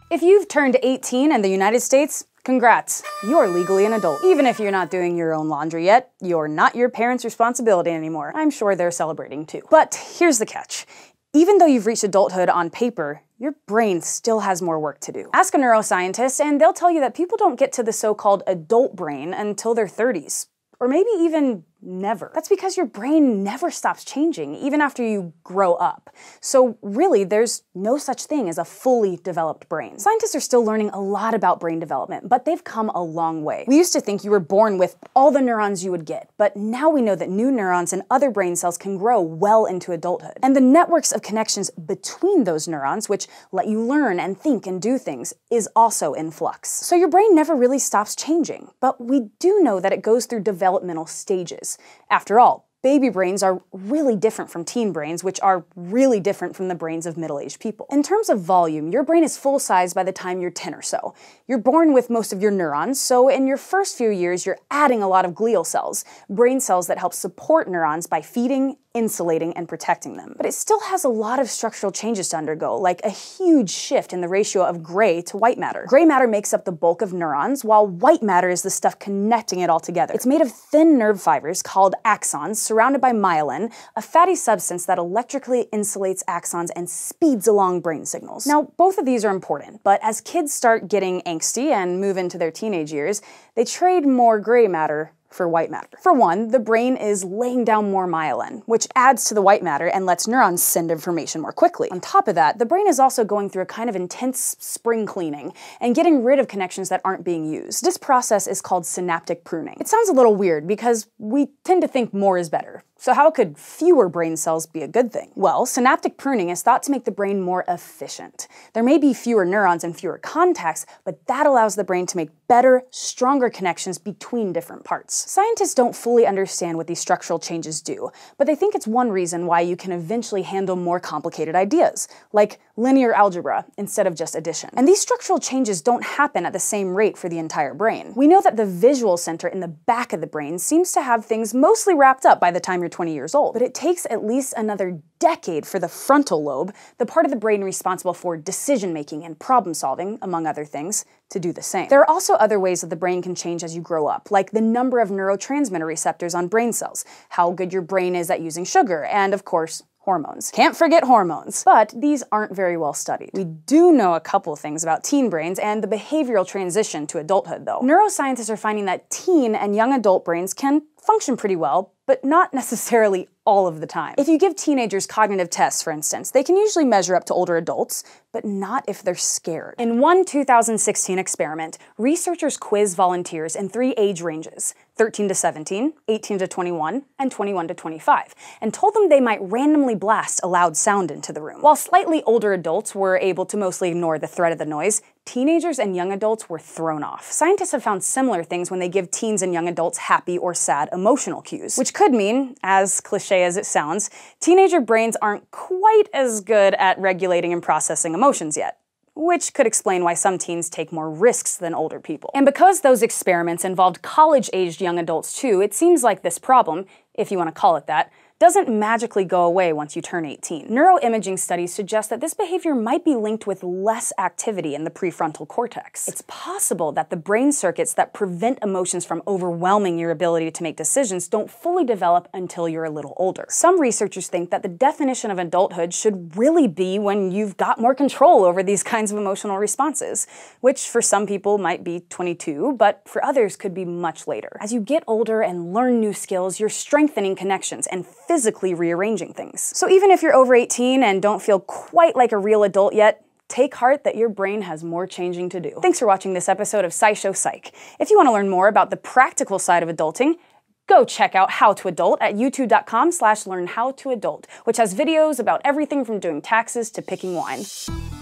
If you've turned 18 in the United States, congrats, you're legally an adult. Even if you're not doing your own laundry yet, you're not your parents' responsibility anymore. I'm sure they're celebrating too. But here's the catch. Even though you've reached adulthood on paper, your brain still has more work to do. Ask a neuroscientist and they'll tell you that people don't get to the so-called adult brain until their 30s. Or maybe even never. That's because your brain never stops changing, even after you grow up. So really, there's no such thing as a fully developed brain. Scientists are still learning a lot about brain development, but they've come a long way. We used to think you were born with all the neurons you would get, but now we know that new neurons and other brain cells can grow well into adulthood. And the networks of connections between those neurons, which let you learn and think and do things, is also in flux. So your brain never really stops changing, but we do know that it goes through developmental stages. After all, baby brains are really different from teen brains, which are really different from the brains of middle-aged people. In terms of volume, your brain is full size by the time you're 10 or so. You're born with most of your neurons, so in your first few years, you're adding a lot of glial cells, brain cells that help support neurons by feeding, insulating, and protecting them. But it still has a lot of structural changes to undergo, like a huge shift in the ratio of gray to white matter. Gray matter makes up the bulk of neurons, while white matter is the stuff connecting it all together. It's made of thin nerve fibers called axons, surrounded by myelin, a fatty substance that electrically insulates axons and speeds along brain signals. Now, both of these are important, but as kids start getting angsty and move into their teenage years, they trade more gray matter for white matter. For one, the brain is laying down more myelin, which adds to the white matter and lets neurons send information more quickly. On top of that, the brain is also going through a kind of intense spring cleaning and getting rid of connections that aren't being used. This process is called synaptic pruning. It sounds a little weird because we tend to think more is better. So how could fewer brain cells be a good thing? Well, synaptic pruning is thought to make the brain more efficient. There may be fewer neurons and fewer contacts, but that allows the brain to make better, stronger connections between different parts. Scientists don't fully understand what these structural changes do, but they think it's one reason why you can eventually handle more complicated ideas, like linear algebra instead of just addition. And these structural changes don't happen at the same rate for the entire brain. We know that the visual center in the back of the brain seems to have things mostly wrapped up by the time you're 20 years old, but it takes at least another decade for the frontal lobe, the part of the brain responsible for decision-making and problem-solving, among other things, to do the same. There are also other ways that the brain can change as you grow up, like the number of neurotransmitter receptors on brain cells, how good your brain is at using sugar, and of course, hormones. Can't forget hormones. But these aren't very well studied. We do know a couple things about teen brains and the behavioral transition to adulthood, though. Neuroscientists are finding that teen and young adult brains can function pretty well, but not necessarily all of the time. If you give teenagers cognitive tests, for instance, they can usually measure up to older adults, but not if they're scared. In one 2016 experiment, researchers quizzed volunteers in 3 age ranges, 13 to 17, 18 to 21, and 21 to 25, and told them they might randomly blast a loud sound into the room. While slightly older adults were able to mostly ignore the threat of the noise, teenagers and young adults were thrown off. Scientists have found similar things when they give teens and young adults happy or sad emotional cues, which could mean, as cliche as it sounds, teenager brains aren't quite as good at regulating and processing emotions yet, which could explain why some teens take more risks than older people. And because those experiments involved college-aged young adults too, it seems like this problem, if you want to call it that, doesn't magically go away once you turn 18. Neuroimaging studies suggest that this behavior might be linked with less activity in the prefrontal cortex. It's possible that the brain circuits that prevent emotions from overwhelming your ability to make decisions don't fully develop until you're a little older. Some researchers think that the definition of adulthood should really be when you've got more control over these kinds of emotional responses, which for some people might be 22, but for others could be much later. As you get older and learn new skills, you're strengthening connections and physically rearranging things. So even if you're over 18 and don't feel quite like a real adult yet, take heart that your brain has more changing to do. Thanks for watching this episode of SciShow Psych. If you want to learn more about the practical side of adulting, go check out How to Adult at youtube.com/learnhowtoadult, which has videos about everything from doing taxes to picking wine.